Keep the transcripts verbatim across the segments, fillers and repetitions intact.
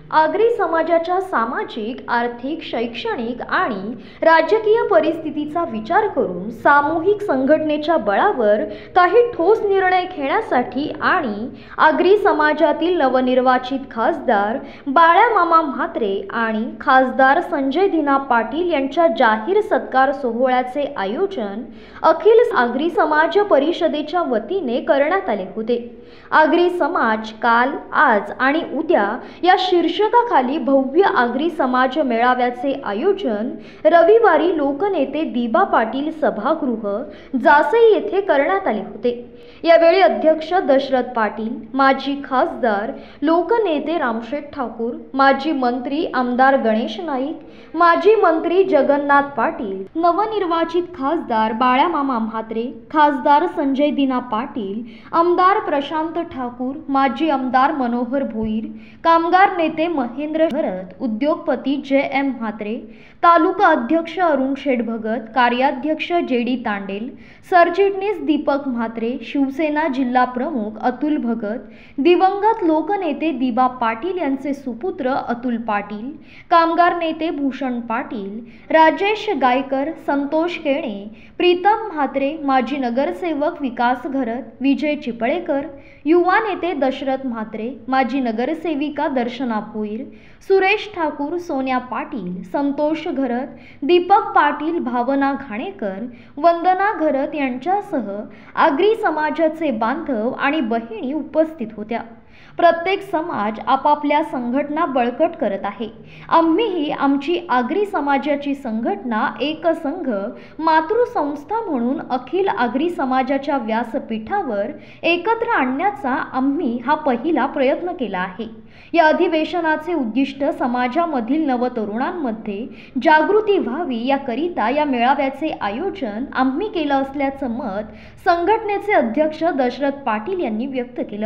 आगरी समाजाच्या सामाजिक, आर्थिक, शैक्षणिक आणि राजकीय परिस्थितीचा विचार करून सामूहिक संघटनेच्या बळावर काही ठोस निर्णय घेण्यासाठी आणि आगरी समाजातील नवनिर्वाचित खासदार बाळामामा म्हात्रे आणि खासदार संजय दिना पाटील यांच्या जाहीर सत्कार सोहळ्याचे आयोजन अखिल आगरी समाज परिषदेच्या वतीने करण्यात आले होते। आगरी समाज काल, आज आणि उद्या या शीर्षकाखाली भव्य आगरी समाज मेळाव्याचे आयोजन रविवारी लोकनेते दिबा पाटील सभागृह जासई येथे करण्यात आले होते। यावेळी अध्यक्ष दशरथ पाटील, माजी खासदार लोकनेते रामशेठ ठाकूर, माजी मंत्री आमदार गणेश नाईक, माजी मंत्री जगन्नाथ पाटील, नवनिर्वाचित खासदार बाळामामा म्हात्रे, खासदार संजय दिना पाटील, आमदार प्रशांत ठाकूर, माजी आमदार मनोहर भोईर, कामगार नेते महेंद्र भरत, उद्योगपती जय एम म्हात्रे, तालुका अध्यक्ष अरुण शेठ भगत, कार्याध्यक्ष जेडी तांडेल, सरचिटणीस दीपक म्हात्रे, शिवसेना जिल्हा प्रमुख अतुल भगत, दिवंगत लोकनेते दिबा पाटील यांचे सुपुत्र अतुल पाटील, कामगार नेते भूषण पाटील, राजेश गायकर, संतोष केणे, प्रीतम म्हात्रे, माजी नगरसेवक विकास घरत, विजय चिपळेकर, युवा नेते दशरथ म्हात्रे, माजी नगरसेविका दर्शना भोईर, सुरेश ठाकूर, सोन्या पाटील, संतोष घरत, दीपक पाटील, भावना घाणेकर, वंदना घरत यांच्यासह आगरी समाजाचे बांधव आणि बहिणी उपस्थित होत्या। प्रत्येक समाज आपापल्या संघटना बळकट करत आहे। आम्हीही आमची आगरी समाजाची संघटना एक संघ मातृसंस्था म्हणून अखिल आगरी समाजाच्या व्यासपीठावर एकत्र आणण्याचा आम्ही हा पहिला प्रयत्न केला आहे। या अधिवेशनाचे उद्दिष्ट समाजामधील नवतरुणांमध्ये जागृती व्हावी याकरिता या मेळाव्याचे आयोजन आम्ही केलं असल्याचं मत संघटनेचे अध्यक्ष दशरथ पाटील यांनी व्यक्त केलं।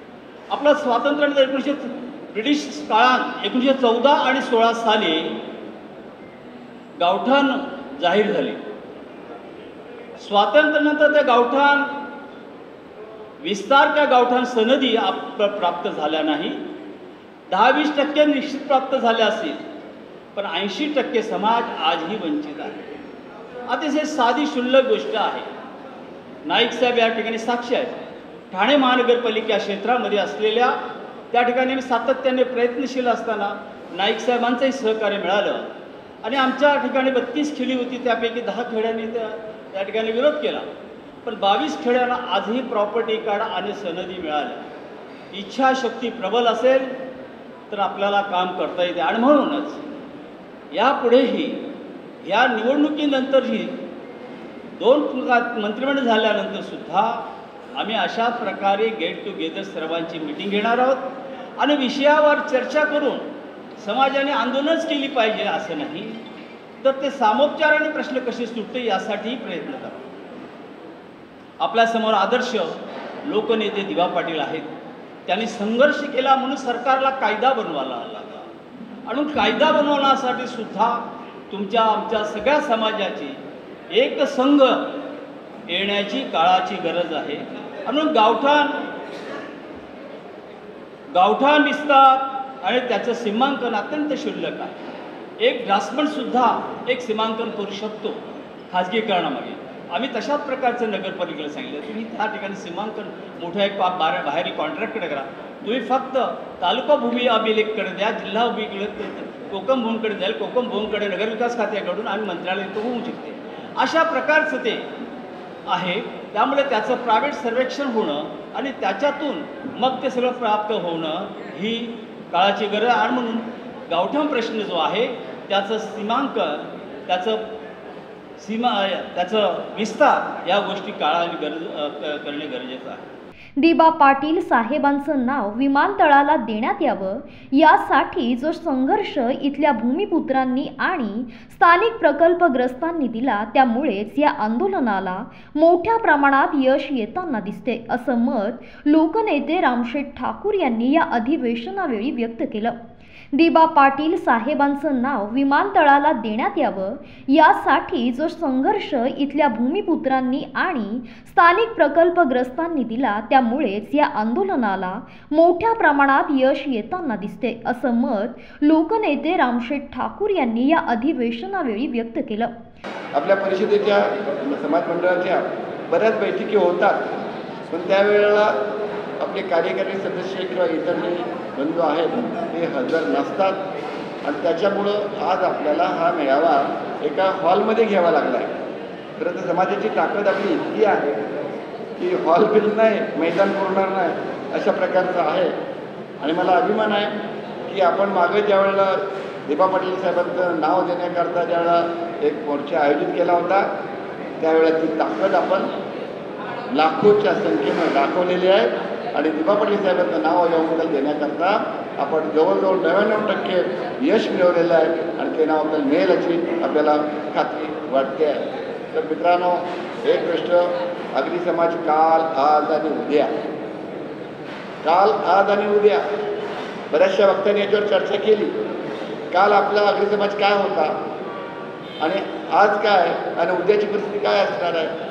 आपलं स्वातंत्र्य एकोणीसशे ब्रिटिश काळात एकोणीसशे चौदा आणि सोळा साली गावठाण जाहीर झाले। स्वातंत्र्यानंतर त्या गावठाण विस्तार त्या गावठाण सनदी प्राप्त झाल्या नाही। दहा वीस टक्के निश्चित प्राप्त झाले असतील, पण ऐंशी टक्के समाज आजही वंचित आहे। अतिशय साधी शुल्लक गोष्ट आहे। नाईक साहेब या ठिकाणी साक्षी आहेत। ठाणे महानगरपालिका क्षेत्रामध्ये असलेल्या त्या ठिकाणी मी सातत्याने प्रयत्नशील असताना नाईक साहेबांचंही सहकार्य मिळालं आणि आमच्या ठिकाणी बत्तीस खेडी होती, त्यापैकी दहा खेड्यांनी त्या त्या ठिकाणी विरोध केला, पण बावीस खेड्यांना आजही प्रॉपर्टी कार्ड आणि सनदी मिळाल्या। इच्छाशक्ती प्रबल असेल तर आपल्याला काम करता येते आणि म्हणूनच यापुढेही या निवडणुकीनंतरही दोन मंत्रिमंडळ झाल्यानंतर सुद्धा आम्ही अशा प्रकारे गेट टुगेदर सर्वांची मीटिंग घेणार आहोत आणि विषयावर चर्चा करून समाजाने आंदोलनच केली पाहिजे असं नाही, तर ते सामोपचाराने प्रश्न कसे सुटते यासाठी प्रयत्न करा। आपल्यासमोर आदर्श लोकनेते दिबा पाटील आहेत। त्यांनी संघर्ष केला म्हणून सरकारला कायदा बनवायला लागला आणि कायदा बनवण्यासाठी सुद्धा तुमच्या आमच्या सगळ्या समाजाची एक संघ येण्याची काळाची गरज आहे। म्हणून गावठाण गावठाण विस्तार आणि त्याचं सीमांकन अत्यंत क्षुल्लक आहे। एक ड्राफ्टमन सुद्धा एक सीमांकन करू शकतो खाजगीकरणामध्ये। आम्ही तशाच प्रकारचं नगरपालिकेला सांगितलं, तुम्ही त्या ठिकाणी सीमांकन मोठ्या एक बाहेर बाहेर कॉन्ट्रॅक्टकडे करा, तुम्ही फक्त तालुका भूमी अभिलेखकडे द्या, जिल्हा भूमीकडे कोकम भूमीकडे द्याल, कोकम भूमीकडे नगरविकास खात्याकडून आणि मंत्रालय तो होऊ शकते। अशा प्रकारचं ते आहे। त्यामुळे त्याचं प्रायव्हेट सर्वेक्षण होणं आणि त्याच्यातून मग ते सगळं प्राप्त होणं ही काळाची गरज आहे। आणि म्हणून गावठाण प्रश्न जो आहे त्याचं सीमांकन, त्याचं सीमा, त्याचं विस्तार या गोष्टी काळाने गरज करणे गरजेचं आहे। दिबा पाटील साहेबांचं नाव विमानतळाला देण्यात यावं यासाठी जो संघर्ष इथल्या भूमिपुत्रांनी आणि स्थानिक प्रकल्पग्रस्तांनी दिला, त्यामुळेच या आंदोलनाला मोठ्या प्रमाणात यश येताना दिसते असं मत लोकनेते रामशेठ ठाकूर यांनी या अधिवेशनावेळी व्यक्त केलं। दिबा पाटील साहेबांचं नाव विमानतळाला देण्यात यावं यासाठी जो संघर्ष इथल्या भूमिपुत्रांनी आणि स्थानिक प्रकल्पग्रस्तांनी दिला, त्यामुळेच या आंदोलनाला मोठ्या प्रमाणात यश येताना दिसते, असं मत लोकनेते रामशेठ ठाकूर यांनी या अधिवेशनावेळी व्यक्त केलं. आपल्या परिषदेच्या समाज मंडळाच्या बऱ्याच बैठकी होतात, पण त्यावेळेला आपले कार्यकारी सदस्य किंवा इतर जे बंधू आहेत ते हजर नसतात आणि त्याच्यामुळं आज आपल्याला हा मेळावा एका हॉलमध्ये घ्यावा लागला आहे. खरं तर समाजाची ताकद आपली इतकी आहे की हॉल बिल नाही, मैदान पुरणार नाही, अशा प्रकारचं आहे. आणि मला अभिमान आहे की आपण मागे ज्या वेळेला दिबा पाटील साहेबांचं नाव देण्याकरता ज्यावेळेला एक मोर्चा आयोजित केला होता, त्यावेळेला ती ताकद आपण लाखोच्या संख्येनं दाखवलेली आहे आणि दिबा पाटील साहेबांचं नाव याबद्दल देण्याकरता आपण जवळजवळ नव्याण्णव टक्के यश मिळवलेलं आहे आणि ते नाव आपल्याला मिळेल याची आपल्याला खात्री वाटते आहे. तर मित्रांनो, एक गोष्ट, आगरी समाज काल, आज आणि उद्या, काल, आज आणि उद्या बऱ्याचशा वक्त्यांनी याच्यावर चर्चा केली. काल आपला आगरी समाज काय होता आणि आज काय आणि उद्याची परिस्थिती काय असणार आहे.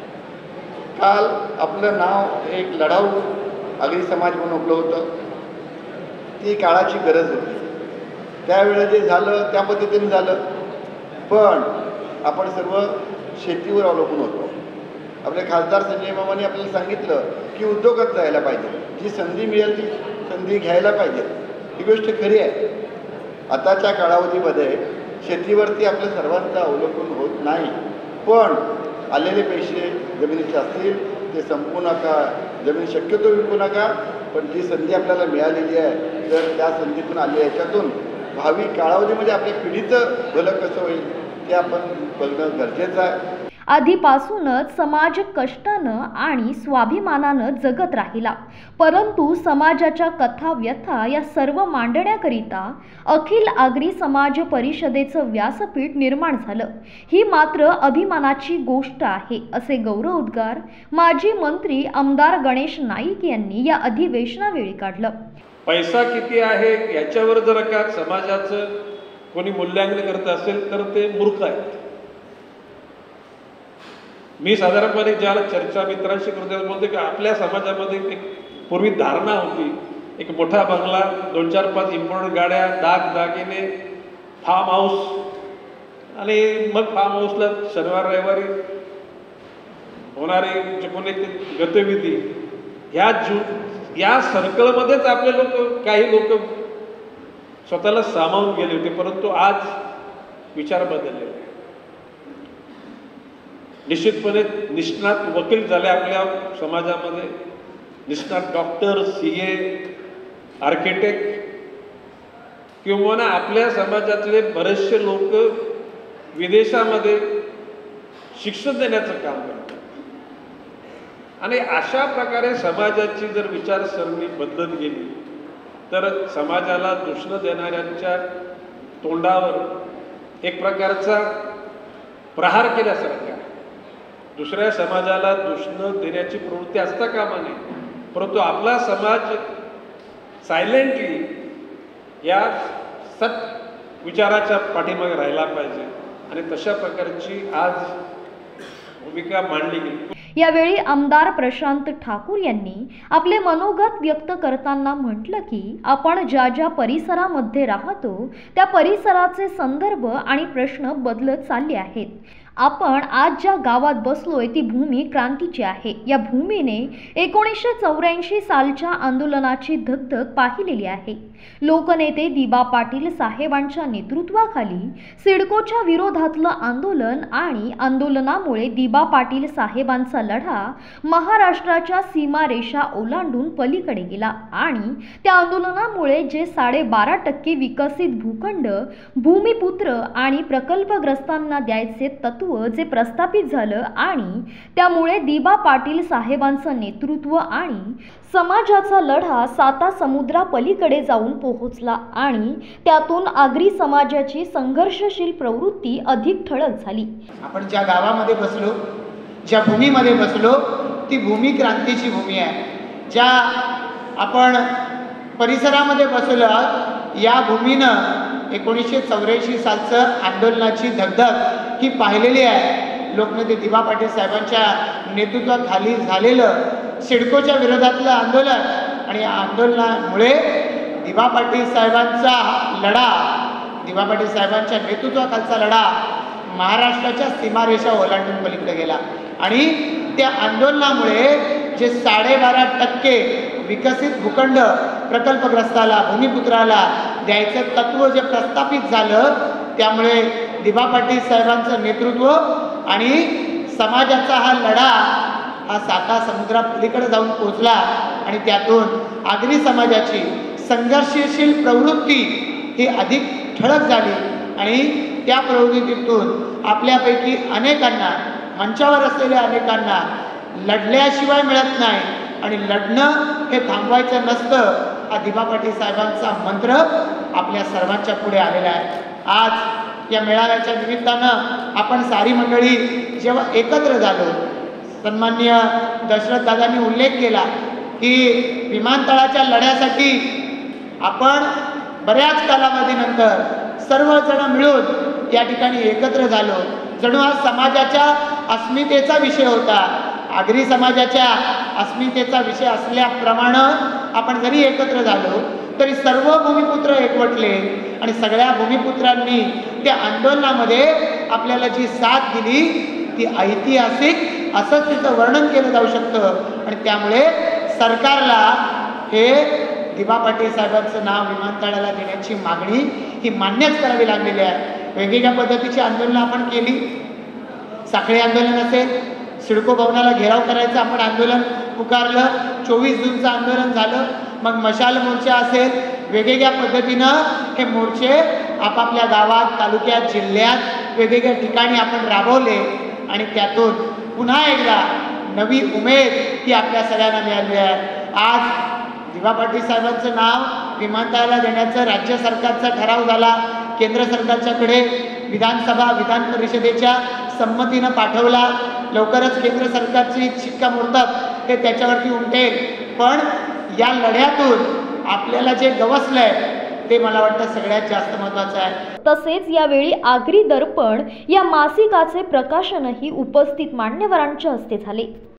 काल आपलं नाव एक लढाऊ आगरी समाज म्हणून उभलं होतं. ती काळाची गरज होती. त्यावेळेला जे झालं त्या पद्धतीने झालं, पण आपण सर्व शेतीवर अवलंबून होतो. आपले खासदार संजय मामांनी आपल्याला सांगितलं की उद्योगात जायला पाहिजे, जी संधी मिळेल ती संधी घ्यायला पाहिजे. ही गोष्ट खरी आहे. आताच्या कालावधीमध्ये शेतीवरती आपल्या सर्वांचं अवलंबून होत नाही, पण आलेले पैसे जमिनीचे असतील ते संपू नका, जमीन शक्यतो विकू नका, पण जी संधी आपल्याला मिळालेली आहे तर त्या संधीतून आली याच्यातून भावी कालावधीमध्ये आपल्या पिढीचं भलं कसं होईल ते आपण बघणं गरजेचं आहे. आधीपासूनच समाज कष्टानं आणि स्वाभिमानानं जगत राहिला, परंतु समाजाच्या कथा व्यथा या सर्व मांडण्याकरिता अखिल आगरी समाज परिषदेचं व्यासपीठ निर्माण झालं. ही मात्र अभिमानाची गोष्ट आहे, असे गौरवोद्गार माजी मंत्री आमदार गणेश नाईक यांनी या अधिवेशनावेळी काढलं. पैसा किती आहे याच्यावर जर का समाजाचं कोणी मूल्यांकन करत असेल तर ते मूर्ख आहेत. मी साधारणपणे ज्याला चर्चा मित्रांशी करतो बोलतो की आपल्या समाजामध्ये एक पूर्वी धारणा होती, एक मोठा बंगला, दोन चार पाच इम्पोर्टंट गाड्या, दाग दागिने, फार्म हाऊस आणि मग फार्म हाऊसला शनिवार रविवारी होणारे जे कोणी गतिविधी, ह्या जू या सर्कलमध्येच आपले लोक, काही लोक स्वतःला सामावून गेले होते. परंतु आज विचार बदलले. निश्चितपणे निष्णात वकील झाले आपल्या समाजामध्ये, निष्णात डॉक्टर, सी ए, आर्किटेक्ट, किंवा ना आपल्या समाजातले बरेचसे लोक विदेशामध्ये शिक्षण देण्याचं काम करतात. आणि अशा प्रकारे समाजाची जर विचारसरणी बदलत गेली तर समाजाला दूषण देणाऱ्यांच्या तोंडावर एक प्रकारचा प्रहार केल्यासारखा, दुसऱ्या समाजाला दूषण देण्याची प्रवृत्ती असता कामा नये. परंतु आपला समाज सायलेंटली या सत विचाराच्या पाठीमागे राहायला पाहिजे आणि तशा प्रकारची आज भूमिका मांडली गेली. यावेळी आमदार प्रशांत ठाकूर यांनी आपले मनोगत व्यक्त करताना म्हटलं की आपण ज्या ज्या परिसरामध्ये राहतो त्या परिसराचे संदर्भ आणि प्रश्न बदलत चालले आहेत. आपण आज ज्या गावात बसलोय ती भूमी क्रांतीची आहे. या भूमीने एकोणीसशे चौऱ्याऐंशी सालच्या आंदोलनाची धगधग पाहिलेली आहे. लोकनेते दिबा पाटील साहेबांच्या नेतृत्वाखाली सिडकोच्या विरोधातलं आंदोलन आणि आंदोलनामुळे दिबा पाटील साहेबांचा लढा महाराष्ट्राच्या सीमारेषा ओलांडून पलीकडे गेला आणि त्या आंदोलनामुळे जे साडेबारा टक्के विकसित भूखंड भूमिपुत्र आणि प्रकल्पग्रस्तांना द्यायचे तत्व जे प्रस्थापित झालं आणि त्यामुळे दिबा पाटील साहेबांचं नेतृत्व आणि समाजाचा लढा साता समुद्रा पलीकडे जाऊन पोहोचला आणि त्यातून आगरी समाजाची संघर्षशील प्रवृत्ती अधिक ठळक झाली. आपण ज्या गावामध्ये बसलो, ज्या भूमीमध्ये बसलो ती भूमी क्रांतीची भूमी आहे. ज्या आपण परिसरामध्ये बसलो या भूमीनं एकोणीसशे चौऱ्याऐंशी सालचं आंदोलनाची धगधग ही पाहिलेली आहे। लोकनेते दिवा पाटील साहेबांच्या नेतृत्वाखाली झालेलं सिडकोच्या विरोधातलं आंदोलन आणि या आंदोलनामुळे दिवा पाटील साहेबांचा लढा, दिवा पाटील साहेबांच्या नेतृत्वाखालचा लढा महाराष्ट्राच्या सीमारेषा ओलांडून पलीकडे गेला आणि त्या आंदोलनामुळे जे साडेबारा टक्के विकसित भूखंड प्रकल्पग्रस्ताला, भूमिपुत्राला द्यायचं तत्व जे प्रस्थापित झालं, त्यामुळे दिवा पाटील साहेबांचं नेतृत्व आणि समाजाचा हा लढा हा साता समुद्रा पलीकडे जाऊन पोचला आणि त्यातून आगरी समाजाची संघर्षशील प्रवृत्ती ही अधिक ठळक झाली आणि त्या प्रवृत्तीतून आपल्यापैकी अनेकांना, मंचावर असलेल्या अनेकांना लढल्याशिवाय मिळत नाही आणि लढणं हे थांबवायचं नसतं, हा दिवा पाटील साहेबांचा मंत्र आपल्या सर्वांच्या पुढे आलेला आहे। आज या मेळाव्याच्या निमित्तानं आपण सारी मंडळी जेव्हा एकत्र झालो, सन्माननीय दशरथ दादांनी उल्लेख केला की विमानतळाच्या लढ्यासाठी आपण बऱ्याच कालावधीनंतर सर्वजण मिळून या ठिकाणी एकत्र झालो। जणू हा समाजाच्या अस्मितेचा विषय होता, आगरी समाजाच्या अस्मितेचा विषय असल्याप्रमाणे आपण जरी एकत्र झालो तरी सर्व भूमिपुत्र एकवटले आणि सगळ्या भूमिपुत्रांनी त्या आंदोलनामध्ये आपल्याला जी साथ दिली ती ऐतिहासिक असंच तिचं वर्णन केलं जाऊ शकतं आणि त्यामुळे सरकारला हे दिवा पाटील साहेबांचं नाव विमानतळाला देण्याची मागणी ही मान्यच करावी लागलेली आहे। वेगवेगळ्या पद्धतीची आंदोलनं आपण केली, साखळी आंदोलन असेल, सिडको भवनाला घेराव करायचं आपण आंदोलन पुकारलं, चोवीस जूनचं आंदोलन झालं, मग मशाल मोर्चा असेल, वेगवेगळ्या पद्धतीनं हे मोर्चे आपापल्या गावात, तालुक्यात, जिल्ह्यात वेगवेगळ्या ठिकाणी आपण राबवले आणि त्यातून पुन्हा एकदा नवी उमेद ही आपल्या सगळ्यांना मिळाली आहे। आज दिवा पाटील साहेबांचं नाव विमानतळाला देण्याचं राज्य सरकारचा ठराव झाला, केंद्र सरकारच्याकडे विधानसभा विधान परिषदेच्या संमतीनं पाठवला, लवकरच केंद्र सरकारची शिक्कामोर्तब हे त्याच्यावरती उमटेल। पण या लढ्यातून आपल्याला जे गवसलंय ते मला वाटतं सगळ्यात जास्त महत्त्वाचं आहे। तसेच यावेळी आगरी दर्पण या मासिकाचे प्रकाशनही उपस्थित मान्यवरांच्या हस्ते झाले।